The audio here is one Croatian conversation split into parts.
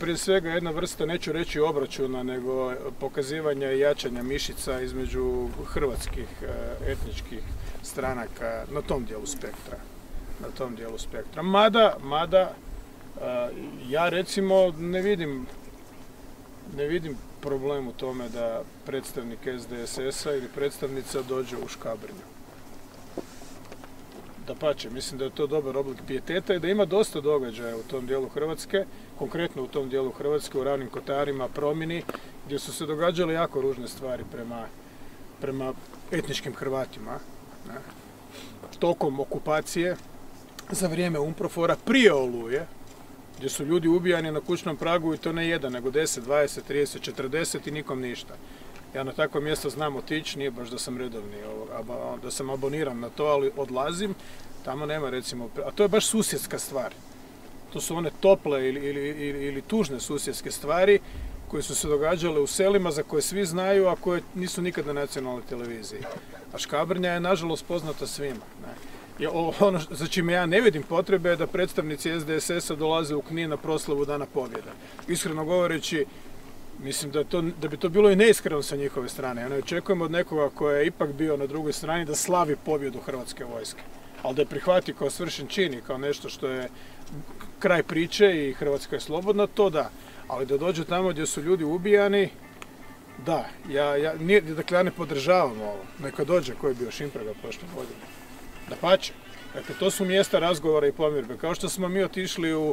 prije svega jedna vrsta, neću reći obračuna, nego pokazivanja i jačanja mišića između hrvatskih etničkih stranaka na tom dijelu spektra. Mada ja recimo ne vidim problem u tome da predstavnik SDSS-a ili predstavnica dođe u Škabrnju. Dapače, mislim da je to dobar oblik pijeteta i da ima dosta događaja u tom dijelu Hrvatske, konkretno u tom dijelu Hrvatske, u Ravnim Kotarima, Promini, gdje su se događale jako ružne stvari prema etničkim Hrvatima. Tokom okupacije, za vrijeme UNPROFOR-a, prije Oluje, gdje su ljudi ubijani na kućnom pragu i to ne jedan, nego 10, 20, 30, 40 i nikom ništa. Ja na takvo mjesto znam otići, nije baš da sam redovni, da sam aboniran na to, ali odlazim, tamo nema recimo, a to je baš susjedska stvar. To su one tople ili tužne susjedske stvari koje su se događale u selima za koje svi znaju, a koje nisu nikad na nacionalnoj televiziji. A Škabrnja je nažalost poznata svima. Ono za čime ja ne vidim potrebe je da predstavnici SDSS-a dolaze u Knin na proslavu Dana pobjede. Iskreno govoreći, mislim da bi to bilo i neiskreno sa njihove strane. Ja ne očekujem od nekoga ko je ipak bio na drugoj strani da slavi pobjedu Hrvatske vojske. Ali da je prihvati kao svršen čin i kao nešto što je kraj priče i Hrvatska je slobodna, to da. Ali da dođe tamo gdje su ljudi ubijani, da. Dakle, ja ne podržavam ovo. Neka dođe ko je bio Šimpraga prošle godine. Dapače. Dakle, to su mjesta razgovora i pomirbe. Kao što smo mi otišli u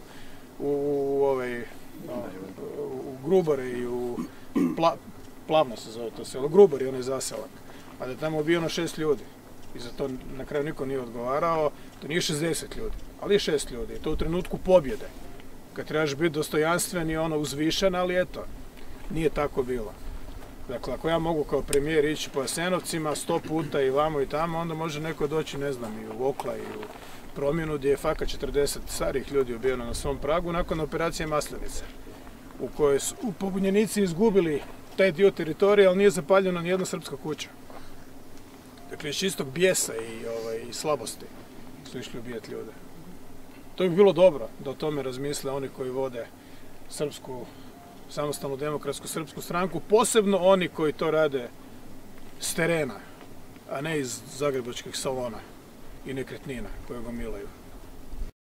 Grubore i u Plavno se zove to selo, Grubor je onaj zaselak, a da je tamo ubijeno 6 ljudi i za to na kraju niko nije odgovarao, to nije 60 ljudi, ali je 6 ljudi i to u trenutku pobjede, kad trebaš biti dostojanstven i uzvišen, ali eto, nije tako bilo. Dakle, ako ja mogu kao premijer ići po Jasenovcima 100 puta i vamo i tamo, onda može neko doći, ne znam, i u Okla i u Promjenu, gdje je fakat 40 starijih ljudi ubijeno na svom pragu nakon operacije Maslenice, u kojoj su pobunjenici izgubili taj dio teritorija, ali nije zapaljena ni jedna srpska kuća. Dakle, iz čistog bijesa i slabosti su išli ubijati ljude. To bi bilo dobro da o tome razmisle oni koji vode srpsku, samostalnu demokratsku srpsku stranku, posebno oni koji to rade s terena, a ne iz zagrebačkih salona i nekretnina koje gomilaju.